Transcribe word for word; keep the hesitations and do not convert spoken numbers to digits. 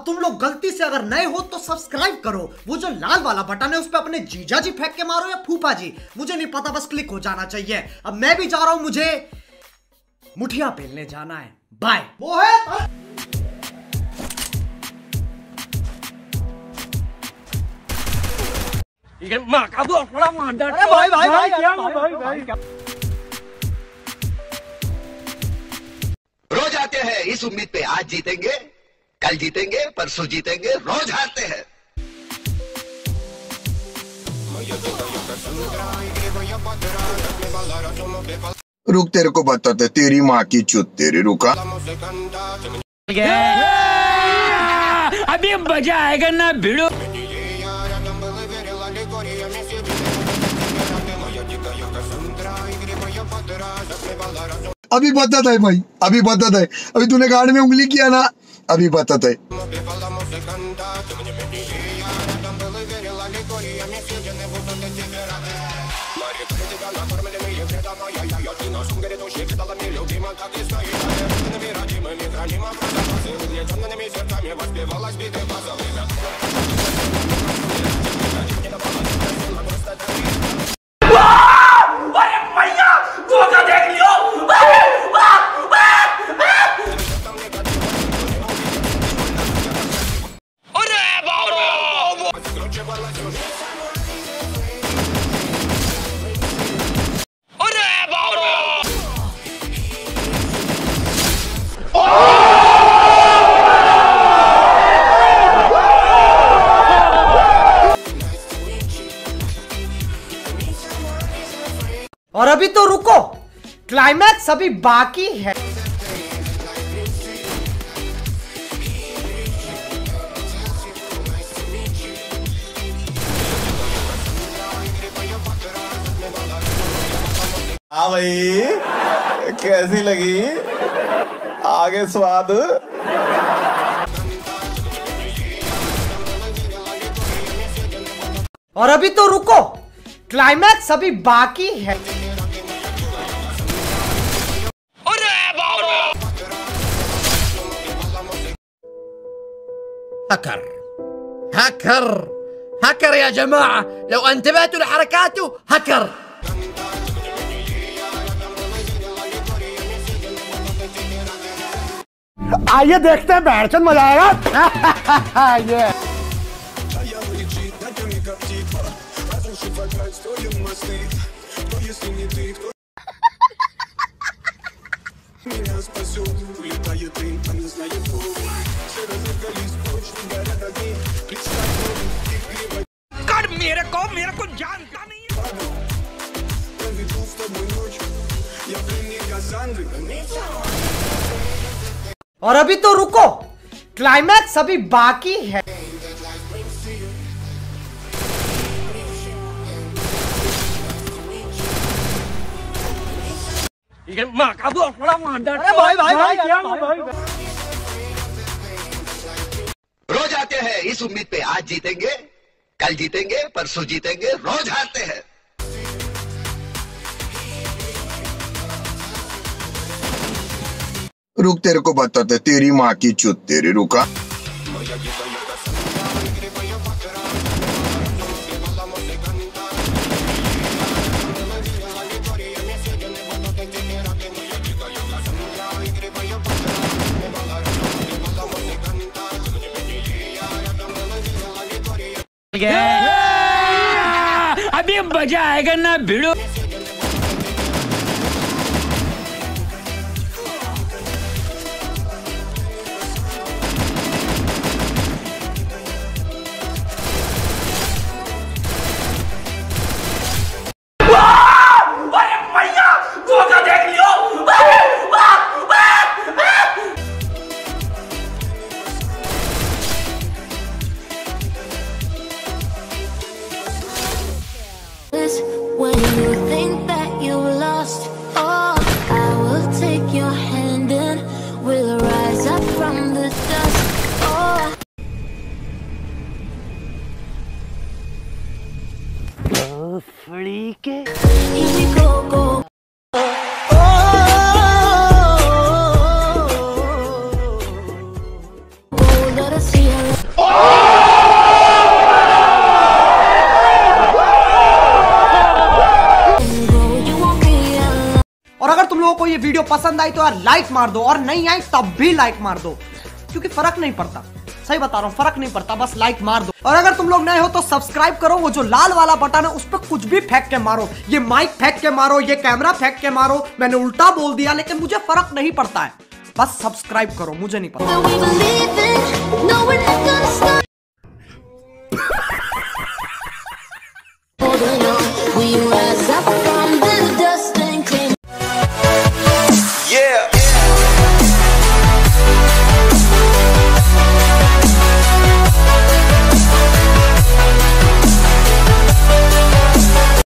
तुम लोग गलती से अगर नए हो तो सब्सक्राइब करो, वो जो लाल वाला बटन है उस पर अपने जीजा जी फेंक के मारो या फूफा जी, मुझे नहीं पता, बस क्लिक हो जाना चाहिए। अब मैं भी जा रहा हूं, मुझे मुठिया पेलने जाना है। बाय। वो है अरे भाई भाई भाई भाई भाई रोज आते हैं इस उम्मीद पे आज जीतेंगे, कल जीतेंगे, परसों जीतेंगे, रोज हारते हैं। रुक, तेरे को बताते, तेरी माँ की चुत तेरी, रुका। अभी मजा आएगा ना भिड़ो। अभी बताता है भाई, अभी बताता है, अभी तूने गाड़ में उंगली किया ना, अभी बताता है। और अभी तो रुको, क्लाइमैक्स अभी बाकी है। हाँ भाई, कैसी लगी आगे स्वाद? और अभी तो रुको, क्लाइमैक्स अभी बाकी है। هكر هكر هكر يا جماعة، لو انتبهتوا لحركاته هكر। आइए देखते हैं, बैठचंद मजा आएगा। ये कर मेरे को मेरे को जानता नहीं है। और अभी तो रुको, क्लाइमैक्स अभी बाकी है। अरे भाई भाई भाई रोज आते हैं इस उम्मीद पे आज जीतेंगे, कल जीतेंगे, परसों जीतेंगे, रोज हारते हैं। रुक, तेरे को बताते, तेरी माँ की चुत तेरी, रुका। अभी मजा आएगा ना भिड़ो। When you think that you lost all, I will take your hand and we'll rise up from the dust. Oh, here we go, go. Oh, let us see. और अगर तुम लोगों को ये वीडियो पसंद आई तो यार लाइक मार दो, और नहीं आई तब भी लाइक मार दो, क्योंकि फर्क नहीं पड़ता, सही बता रहा हूं, फर्क नहीं पड़ता, बस लाइक मार दो। और अगर तुम लोग नए हो तो सब्सक्राइब करो, वो जो लाल वाला बटन है उस पर कुछ भी फेंक के मारो, ये माइक फेंक के मारो, ये कैमरा फेंक के मारो, मैंने उल्टा बोल दिया लेकिन मुझे फर्क नहीं पड़ता है, बस सब्सक्राइब करो, मुझे नहीं पता। We rise up